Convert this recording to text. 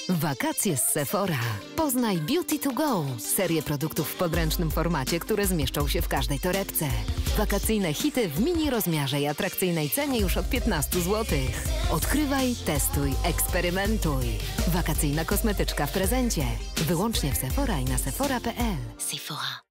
Wakacje z Sephora. Poznaj Beauty to Go. Serię produktów w podręcznym formacie, które zmieszczą się w każdej torebce. Wakacyjne hity w mini rozmiarze i atrakcyjnej cenie już od 15 zł. Odkrywaj, testuj, eksperymentuj. Wakacyjna kosmetyczka w prezencie. Wyłącznie w Sephora i na sephora.pl. Sephora.